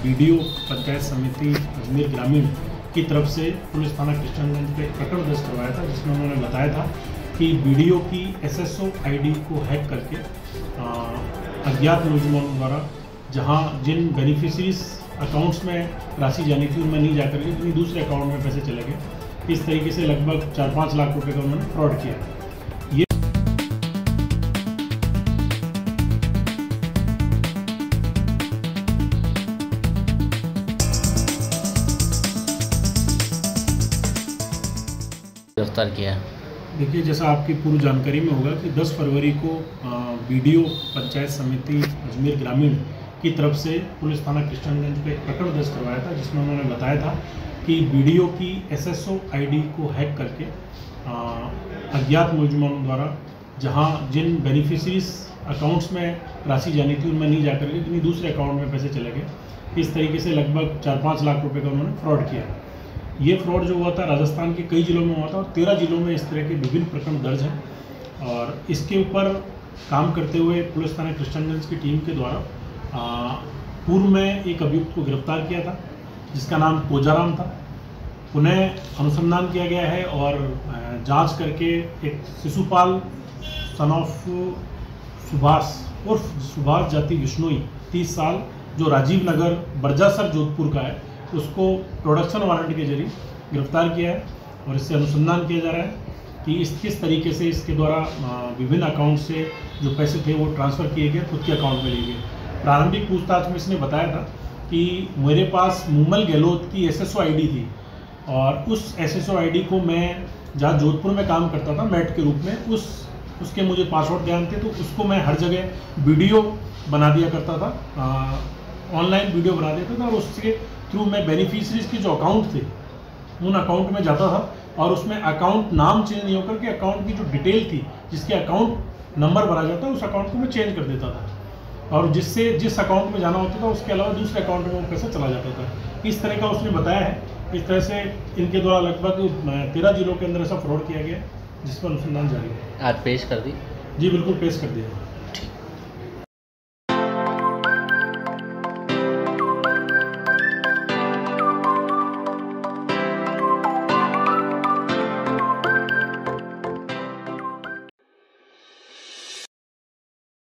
BDO panchayat समिति अजमेर ग्रामीण की तरफ से पुलिस थाना कृष्णगंज पे प्रकरण दर्ज करवाया था, जिसमें उन्होंने बताया था कि बीडीओ की एसएसओ आईडी को हैक करके अज्ञात नौजवानों द्वारा जहां जिन बेनिफिशरीज अकाउंट्स में राशि जानी थी उनमें नहीं जाकर के कहीं दूसरे अकाउंट में पैसे चले गए। इस तरीके से लगभग 4-5 लाख रुपए का उन्होंने फ्रॉड किया। गिरफ्तार किया। देखिए, जैसा आपकी पूर्व जानकारी में होगा कि 10 फरवरी को बीडीओ पंचायत समिति अजमेर ग्रामीण की तरफ से पुलिस थाना कृष्णगंज पे प्रकरण दर्ज करवाया था, जिसमें उन्होंने बताया था कि बीडीओ की एसएसओ आईडी को हैक करके अज्ञात नौजवानों द्वारा जहां जिन बेनिफिशरीज अकाउंट्स में राशि जानी थी उनमें नहीं जाकर के कहीं दूसरे अकाउंट में पैसे चले गए। इस तरीके से लगभग 4-5 लाख रुपए का उन्होंने फ्रॉड किया। ये फ्रॉड जो हुआ था राजस्थान के कई जिलों में हुआ था और 13 जिलों में इस तरह के विभिन्न प्रकरण दर्ज हैं। और इसके ऊपर काम करते हुए पुलिस थाना कृष्णगंज की टीम के द्वारा पूर्व में एक अभियुक्त को गिरफ्तार किया था, जिसका नाम कोजाराम था। उन्हें अनुसंधान किया गया है और जांच करके एक शिशुपाल सन ऑफ सुभाष उर्फ सुभाष जाति विश्नोई 30 साल जो राजीव नगर बरजासर जोधपुर का है, उसको प्रोडक्शन वारंट के जरिए गिरफ्तार किया है। और इससे अनुसंधान किया जा रहा है कि किस तरीके से इसके द्वारा विभिन्न अकाउंट से जो पैसे थे वो ट्रांसफ़र किए गए, खुद के अकाउंट में लिए गए। प्रारंभिक पूछताछ में इसने बताया था कि मेरे पास मूमल गहलोत की एसएसओ आईडी थी और उस एसएसओ आईडी को मैं जहाँ जोधपुर में काम करता था मैट के रूप में, उसके मुझे पासवर्ड ध्यान थे, तो उसको मैं हर जगह वीडियो बना दिया करता था, ऑनलाइन वीडियो बना देता था और उसके थ्रू मैं बेनिफिशरीज के जो अकाउंट थे उन अकाउंट में जाता था और उसमें अकाउंट नाम चेंज नहीं होकर के अकाउंट की जो डिटेल थी, जिसके अकाउंट नंबर भरा जाता है, उस अकाउंट को मैं चेंज कर देता था और जिस अकाउंट में जाना होता था उसके अलावा दूसरे अकाउंट में वो पैसा चला जाता था। इस तरह का उसने बताया है। इस तरह से इनके द्वारा लगभग 13 जिलों के अंदर ऐसा फ्रॉड किया गया, जिस पर अनुसंधान जारी है। आज पेश कर दी? जी बिल्कुल पेश कर दिया।